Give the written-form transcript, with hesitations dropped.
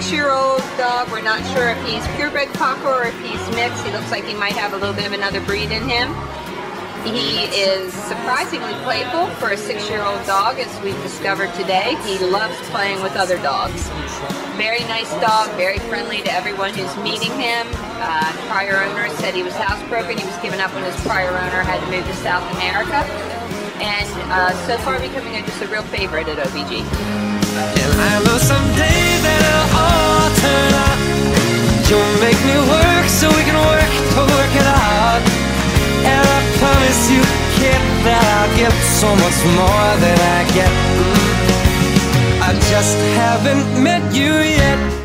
6-year-old dog. We're not sure if he's purebred cocker or if he's mixed. He looks like he might have a little bit of another breed in him. He is surprisingly playful for a 6-year-old dog, as we've discovered today. He loves playing with other dogs. Very nice dog, very friendly to everyone who's meeting him. Prior owner said he was housebroken. He was given up when his prior owner had to move to South America. And so far becoming just a real favorite at OBG. And I know someday that it'll all turn out. You'll make me work so we can work to work it out. And I promise you, kid, that I'll give so much more than I get. I just haven't met you yet.